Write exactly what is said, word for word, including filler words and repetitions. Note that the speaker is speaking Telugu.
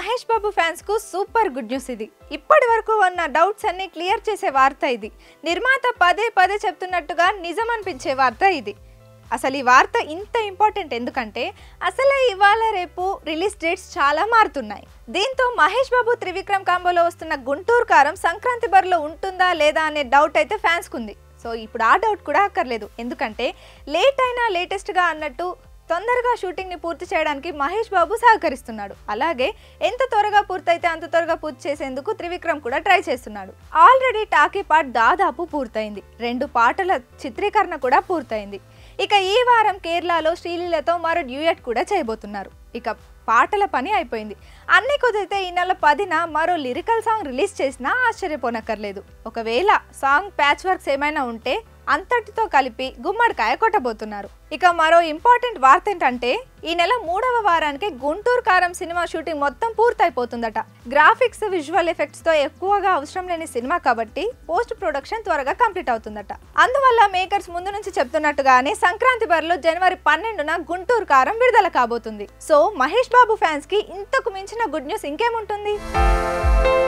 మహేష్ బాబు ఫ్యాన్స్ కు సూపర్ గుడ్ న్యూస్ ఇది. ఇప్పటి వరకు ఉన్న డౌట్స్ అన్ని క్లియర్ చేసే వార్త ఇది. నిర్మాత పదే పదే చెప్తున్నట్టుగా నిజం అనిపించే వార్త ఇది. అసలు ఈ వార్త ఇంత ఇంపార్టెంట్ ఎందుకంటే అసలే ఇవాళ రేపు రిలీజ్ డేట్స్ చాలా మారుతున్నాయి. దీంతో మహేష్ బాబు త్రివిక్రమ్ కాంబోలో వస్తున్న గుంటూరు కారం సంక్రాంతి బరిలో ఉంటుందా లేదా అనే డౌట్ అయితే ఫ్యాన్స్ కుంది. సో ఇప్పుడు ఆ డౌట్ కూడా అక్కర్లేదు. ఎందుకంటే లేట్ అయినా లేటెస్ట్గా అన్నట్టు తొందరగా షూటింగ్ని పూర్తి చేయడానికి మహేష్ బాబు సహకరిస్తున్నాడు. అలాగే ఎంత త్వరగా పూర్తయితే అంత త్వరగా పూర్తి చేసేందుకు త్రివిక్రమ్ కూడా ట్రై చేస్తున్నాడు. ఆల్రెడీ టాకీ పార్ట్ దాదాపు పూర్తయింది. రెండు పాటల చిత్రీకరణ కూడా పూర్తయింది. ఇక ఈ వారం కేరళలో శ్రీలీలతో మరో డ్యూయట్ కూడా చేయబోతున్నారు. ఇక పాటల పని అయిపోయింది. అన్ని కుదిరితే ఈ నెల పదిన మరో లిరికల్ సాంగ్ రిలీజ్ చేసినా ఆశ్చర్యపోనక్కర్లేదు. ఒకవేళ సాంగ్ ప్యాచ్ వర్క్స్ ఏమైనా ఉంటే అంతటితో కలిపి గుమ్మడికాయ కొట్టబోతున్నారు. ఇక మరో ఇంపార్టెంట్ వార్త ఏంటంటే ఈ నెల మూడవ వారానికి గుంటూరు కారం సినిమా షూటింగ్ మొత్తం పూర్తయిపోతుందట. గ్రాఫిక్స్ విజువల్ ఎఫెక్ట్స్ తో ఎక్కువగా అవసరం లేని సినిమా కాబట్టి పోస్ట్ ప్రొడక్షన్ త్వరగా కంప్లీట్ అవుతుందట. అందువల్ల మేకర్స్ ముందు నుంచి చెప్తున్నట్టుగానే సంక్రాంతి బరిలో జనవరి పన్నెండున గుంటూరు కారం విడుదల కాబోతుంది. సో మహేష్ బాబు ఫ్యాన్స్ కి ఇంతకు మించిన గుడ్ న్యూస్ ఇంకేముంటుంది.